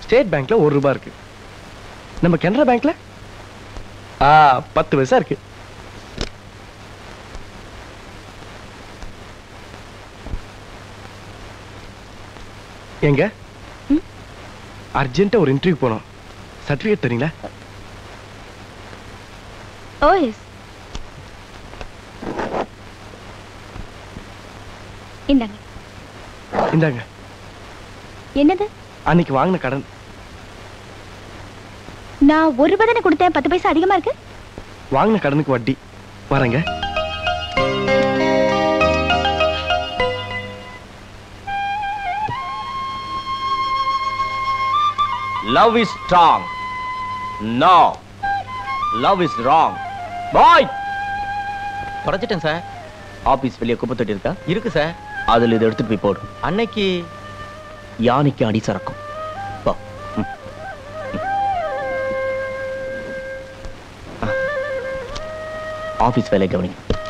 State பேங்க்ல 1 ரூபாய் இருக்கு. நம்ம கனரா பேங்க்ல 10 பைசா இருக்கு. எங்க அர்ஜென்ட்டா ஒரு இன்டர்வியூ போனோம். சர்டிபிகேட் தரீங்களா? Oh yes. இந்தாங்க. இந்தாங்க. என்னது? அன்னைக்கு வாங்கின கடன். நான் 1 ரூபாய் தானே கொடுத்தேன், 10 பைசா அதிகமா இருக்கு. வாங்கின கடனுக்கு வட்டி. வரேங்க. Love is strong. No. Love is wrong. Boy. குறைச்சிட்டேன் சார். ஆபீஸ் வெளியே குப்பை தொட்டி இருக்கா? இருக்கு சார். அதுல இதை எடுத்துட்டு போய் போடு. அன்னைக்கு யானைக்கு அடி சரக்கும். போ. ஆபீஸ் வேலை கவனி.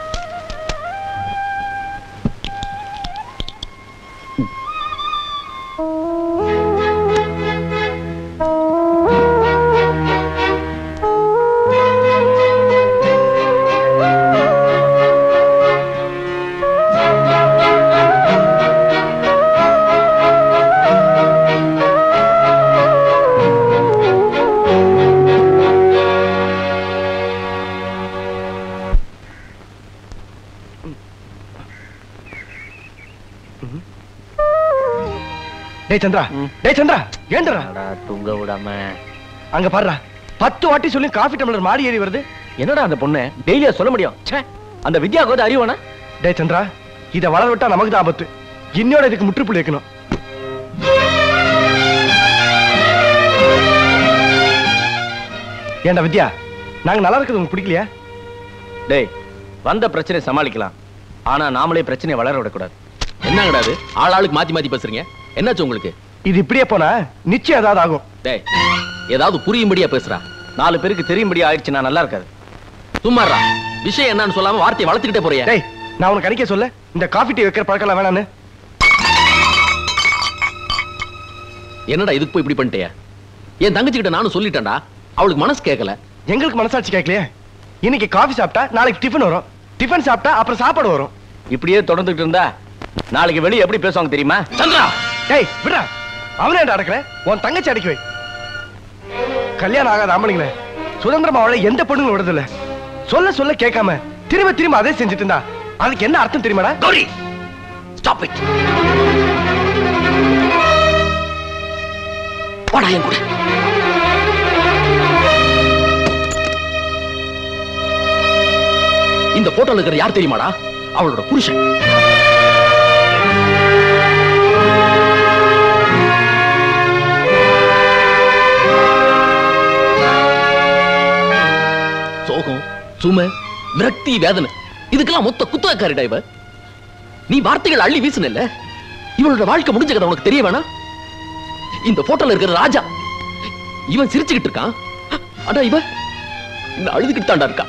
டேய் சந்திரா, டேய் சந்திரா, ஏண்டா தூங்க விடாம அங்க பாருடா. 10 வாட்டி சொல்லி காஃபி டம்ளர் மாடி ஏறி வருது. என்னடா அந்த பொண்ணு டெய்லியா சொல்ல முடியும்? அந்த வித்யாவுக்கு வந்து அறிவானா? டேய் சந்திரா, இத வளர விட்டா நமக்கு தான் ஆபத்து. இன்னோட இதுக்கு முற்றுப்புள்ளி வைக்கணும். ஏண்டா வித்யா, நாங்க நல்லா இருக்கிறது உங்களுக்கு பிடிக்கலையா? டேய், வந்த பிரச்சனை சமாளிக்கலாம், ஆனா நாமளே பிரச்சனையை வளர விடக்கூடாது. என்னங்கடா அது? ஆளாளுக்கு மாத்தி மாத்தி பேசுறீங்க. என்னாச்சு உங்களுக்கு? இது இப்படியே போனா நிச்சயம் ஏதாவது ஆகும். டேய், ஏதாவது புரியும்படியா பேசுறா. 4 பேருக்கு தெரியும்படி ஆயிடுச்சுன்னா நல்லா இருக்காது. சும்மாறா. விஷயம் என்னன்னு சொல்லாம வார்த்தையை வளர்த்துக்கிட்டே போறியா? டேய், நான் உனக்கு அடிக்க சொல்ல இந்த காஃபி டீ வைக்கிற பழக்கம் வேணான்னு. என்னடா இதுக்கு போய் இப்படி பண்ணிட்டியா? என் தங்கச்சி கிட்ட நானும் சொல்லிட்டேன்டா. அவளுக்கு மனசு கேட்கல. எங்களுக்கு மனசாட்சி கேட்கலையே. இன்னைக்கு காஃபி சாப்பிட்டா நாளைக்கு டிஃபன் வரும், டிஃபன் சாப்பிட்டா அப்புறம் சாப்பாடு வரும். இப்படியே தொடர்ந்துட்டு இருந்தா நாளைக்கு வெளியே எப்படி பேசுவாங்க தெரியுமா? சந்திரா, டேய் விடா, அவனே அடக்கல, உன் தங்கச்சி அடக்கி வை. கல்யாணம் ஆகாத ஆம்பளைங்களே சுதந்திரமா அவளை எந்த பொண்ணுங்க விடுறதில்ல. சொல்ல சொல்ல கேட்காம திரும்ப திரும்ப அதே செஞ்சுட்டு இருந்தா அதுக்கு என்ன அர்த்தம் தெரியுமாடா? Gowri, stop it. வாடா என் கூட. இந்த போட்டோல இருக்கிற யார் தெரியுமாடா? அவளோட புருஷன். சோகம், சுமை, விரக்தி, வேதனை, இதுக்கெல்லாம் மொத்த குத்தகாரிடா இவ. நீ வார்த்தைகள் அள்ளி வீசுனல்ல, இவளோட வாழ்க்கை முடிஞ்ச கதை உனக்கு தெரிய வேணா? இந்த போட்டோல இருக்கிற ராஜா, இவன் சிரிச்சுக்கிட்டு இருக்கான். ஆனா இவ இன்னும் அழுதுகிட்டு தாண்டா இருக்கா.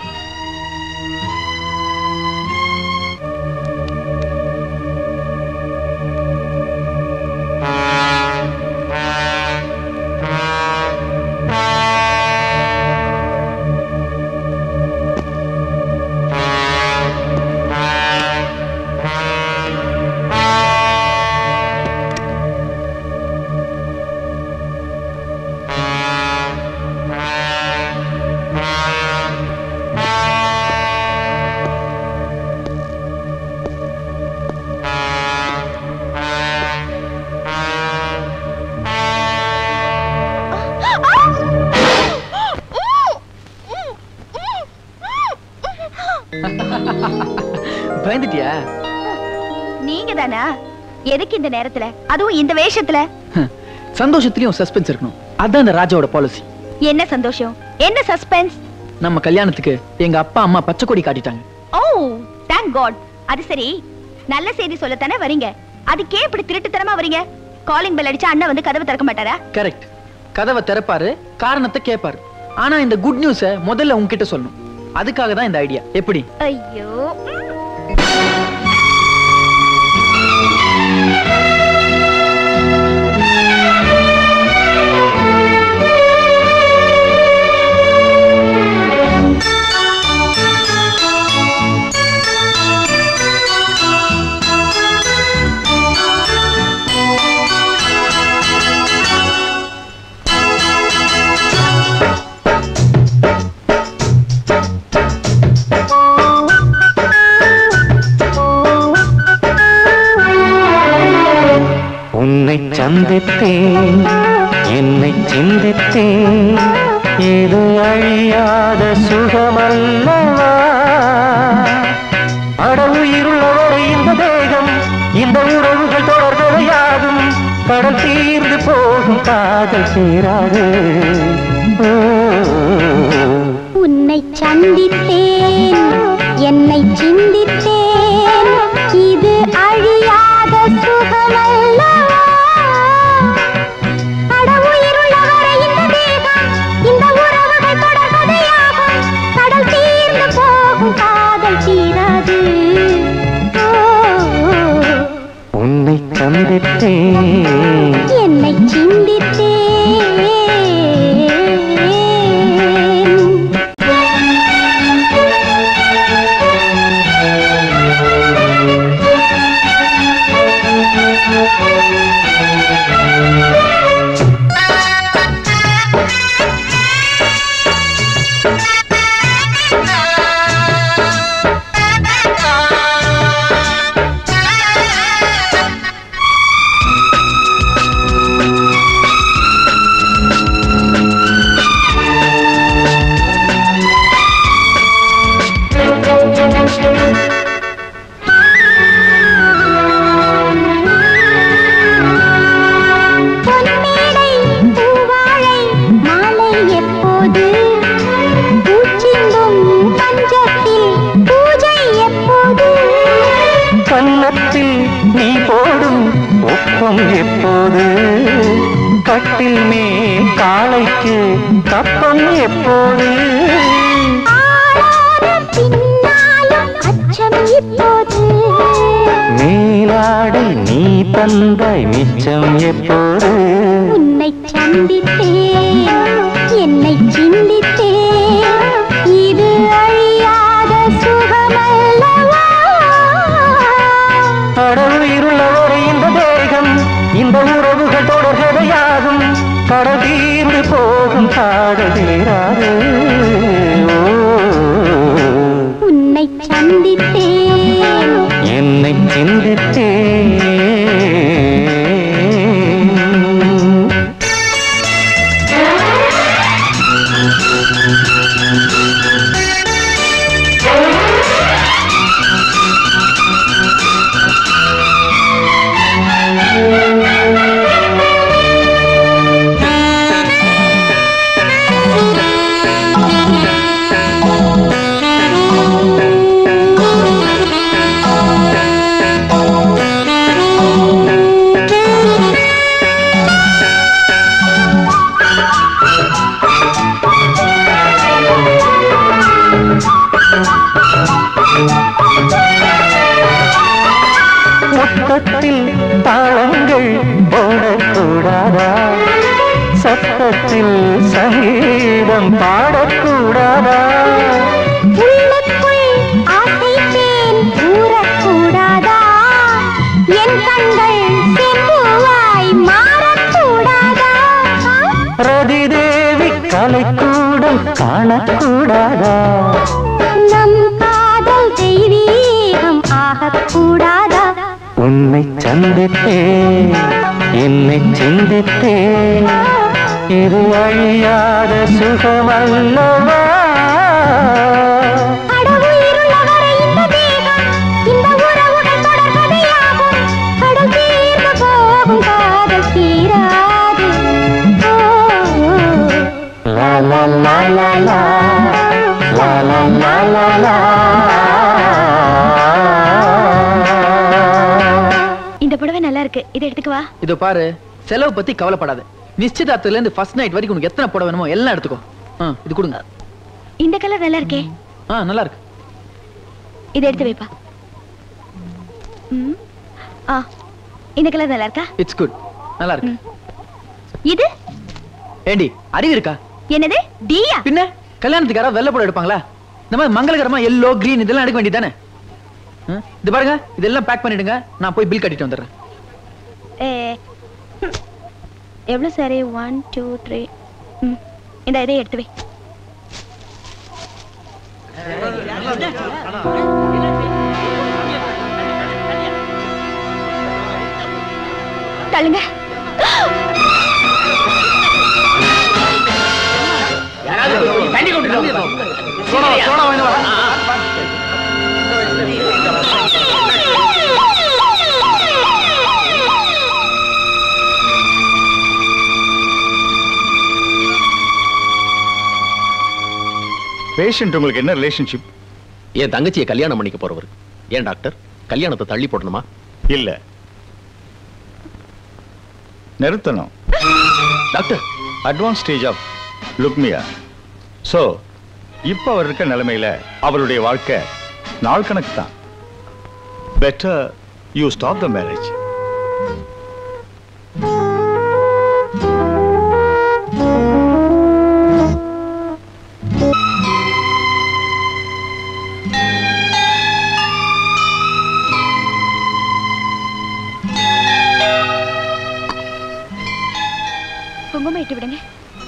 பயந்துட்டியா? நீங்க தானா? எதுக்கு இந்த நேரத்துல, அதுவும் இந்த வேஷத்துல? சந்தோஷத்துலயும் சஸ்பென்ஸ் இருக்கணும், அதான் இந்த ராஜாவோட பாலிசி. என்ன சந்தோஷம், என்ன சஸ்பென்ஸ்? நம்ம கல்யாணத்துக்கு எங்க அப்பா அம்மா பச்சை கொடி காட்டிட்டாங்க. ஓ, தேங்க் காட். அது சரி, நல்ல செய்தி சொல்லத்தானே வரீங்க, அதுக்கே இப்படி திருட்டுத்தனமா வரீங்க? காலிங் பெல் அடிச்சா அண்ணா வந்து கதவை திறக்க மாட்டாரா? கரெக்ட், கதவை திறப்பாரு, காரணத்தை கேட்பாரு. ஆனா இந்த குட் நியூஸ முதல்ல உங்ககிட்ட சொல்லணும், அதுக்காக தான் இந்த ஐடியா. எப்படி? ஐயோ, சந்தித்தேன் என்னை சிந்தித்தேன் இது அழியாத சுகமல்லவா அடவுயிருள்ளவரை இந்த தேகம் இந்த உறவுகள் தொடர்கதையாகும் கடல் தீர்ந்து போகும் காதல் சேராது உன்னை சந்தித்தேன் என்னை சிந்தித்தேன் இது அழியாத சுகமல்லவா அடவுயிருள்ளவரை இந்த தேகம் இந்த உறவுகள் தொடர்கதையாகும் கடல் தீர்ந்து போகும் காதல் தீராது உன்னை சந்தித்தேன் என்னை சிந்தித்தேன் நீ போடும் ஒப்பம் எப்போது கட்டில் மேல் காளைக்கு கப்பம் எப்போது மேலாடை நீ தந்தாய் மிச்சம் எப்போது உன்னை சந்தித்தேன் என்னை சிந்தித்தேன் இது அழியாத சுகமல்லவா அடவுயிருள்ளவரை இந்த தேகம் இந்த உறவுகள் தொடர்கதையாகும் கடல் தீர்ந்து போகும் காதல் தீராது உன்னை சந்தித்தேன் என்னை சிந்தித்தேன் முத்தத்தில் தாளங்கள் போடக்கூடாதா சத்தத்தில் சங்கீதம் பாடக்கூடாதா உள்ளுக்குள் ஆசை தேன் ஊறக்கூடாதா என் கண்கள் செம்புவாய் மாறக்கூடாதா ரதி தேவி கலைக்கூடம் காணக்கூடாதா நம் காதல் தெய்வீகம் ஆகக்கூடாதா உன்னை சந்தித்தேன் என்னை சிந்தித்தேன் இது அழியாத சுகமல்லவா அடவுயிருள்ளவரை இந்த தேகம் இந்த உறவுகள் தொடர்கதையாகும் கடல் தீர்ந்து போகும் காதல் தீராது லா லா லா லா லா லா லா லா லா லா இந்த புடவை நல்லா இருக்கு இதை எடுத்துக்கவா இதோ பாரு செலவு பத்தி கவலைப்படாத நிச்சயதார்த்தத்துல இருந்து ஃபர்ஸ்ட் நைட் வரைக்கும் உனக்கு எத்தனை புடவை வேணுமோ எல்லாம் எடுத்துக்கோ இது கொடுங்க இந்த கலர் நல்லா இருக்கே நல்லா இருக்கு இதை எடுத்து வைப்பா இந்த கலர் நல்லா இருக்கா இட்ஸ் குட் நல்லா இருக்கு இது ஏண்டி அறிவு இருக்கா என்னது டியா பின்ன கல்யாணத்துக்கு யாராவது வெள்ளை புடவை எடுப்பாங்களா இந்த மாதிரி மங்களகரமா எல்லோ கிரீன் இதெல்லாம் எடுக்க வேண்டியதானே இது பாருங்க இதெல்லாம் பேக் பண்ணிடுங்க நான் போய் பில் கட்டிட்டு வந்துடுறேன் எவ்வளவு சரி 1 2 3 இந்த இதை எடுத்து வை தள்ளுங்க பேஷண்ட் உங்களுக்கு என்ன ரிலேஷன்ஷிப்? என் தங்கச்சியை கல்யாணம் பண்ணிக்க போறவர். ஏன் டாக்டர், கல்யாணத்தை தள்ளி போடணுமா? இல்ல, நிறுத்தணும். Doctor, advance stage of leukaemia. So இப்ப அவர் இருக்க நிலைமையில அவருடைய வாழ்க்கை நாள் கணக்கு தான். Better you stop the marriage. குங்குமம் இட்டு விடுங்க.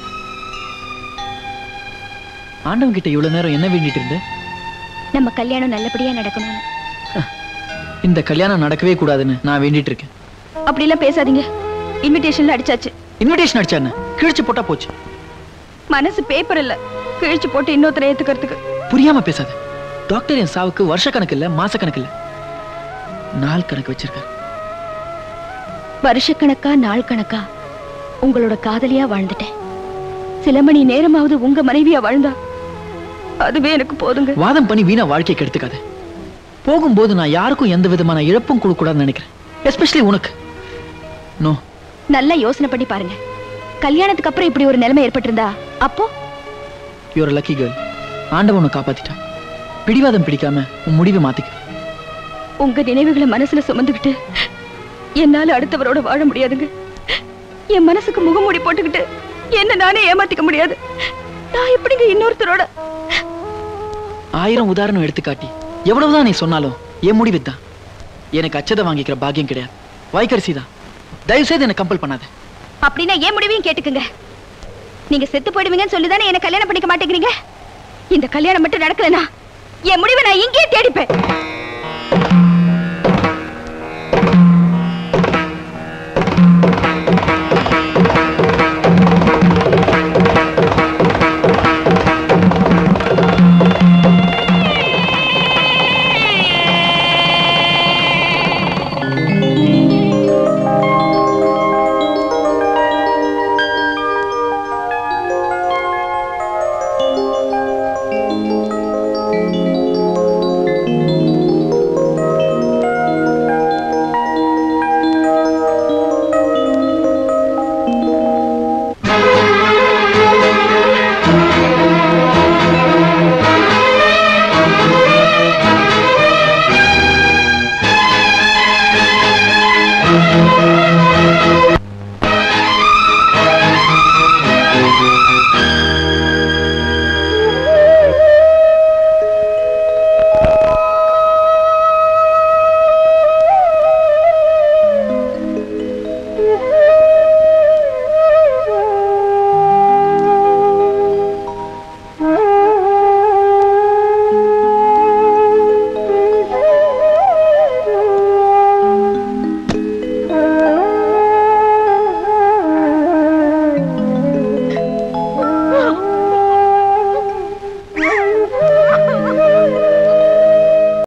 ஆண்டவன் கிட்ட இவ்வளவு நேரம் என்ன வேண்டிட்டு இருந்த? நம்ம கல்யாணம் நல்லபடியா நடக்கணும்னு. இந்த கல்யாணம் நடக்கவே கூடாதுன்னு நான் வேண்டிட்டு இருக்கேன். அப்படி எல்லாம் பேசாதீங்க. இன்விடேஷன்ல அடிச்சாச்சு. இன்விடேஷன் அடிச்சானே கிழிச்சு போட்டா போச்சு. மனசு பேப்பர் இல்ல, கிழிச்சு போட்டு இன்னொருத்தரை ஏத்துக்கிறதுக்கு. புரியாம பேசாத. டாக்டர் என் சாவுக்கு வருஷ கணக்கு இல்ல, மாச கணக்கு இல்ல, நாள் கணக்கு வச்சிருக்காரு. வருஷக்கணக்கா நாள் கணக்கா உங்களோட காதலியா வாழ்ந்துட்டேன். சில மணி நேரமாவது உங்க மனைவியா வாழ்ந்தா அதுவே எனக்கு போதுங்க. வாதம் பண்ணி வீணா வாழ்க்கை கெடுத்துக்காத. போகும்போது நான் யாருக்கும் எந்த விதமான இழப்பும் கொடுக்க கூடாதுன்னு நினைக்கிறேன். எஸ்பெஷலி உனக்கு. நோ. நல்லா யோசனை பண்ணி பாருங்க. கல்யாணத்துக்கு அப்புறம் இப்படி ஒரு நிலைமை ஏற்பட்டிருந்தா அப்போ? You're lucky girl. ஆண்டவன் உன்னை காப்பாத்திட்டான். பிடிவாதம் பிடிக்காம உன் முடிவை மாத்திக்க. உங்க நினைவுகளை மனசுல சுமந்துக்கிட்டு என்னால அடுத்தவரோட வாழ முடியாதுங்க. என் மனசுக்கு முகமூடி போட்டுக்கிட்டு என்ன நானே ஏமாத்திக்க முடியாது. நான் எப்படிங்க இன்னொருத்தரோட? 1000 உதாரணம் எடுத்துக்காட்டி எவ்வளவுதான் நீ சொன்னாலும் என் முடிவு தான். எனக்கு அச்சதை வாங்கிக்கிற பாக்கியம் கிடையாது. வாய்க்கரிசி தான். தயவு செய்து என்ன கம்பல் பண்ணாத. அப்படின்னா ஏன் முடிவையும் கேட்டுக்குங்க. நீங்க செத்து போயிடுவீங்கன்னு சொல்லிதானே என்ன கல்யாணம் பண்ணிக்க மாட்டேங்கிறீங்க. இந்த கல்யாணம் மட்டும் நடக்கலனா என் முடிவை நான் இங்கேயே தேடிப்பேன்.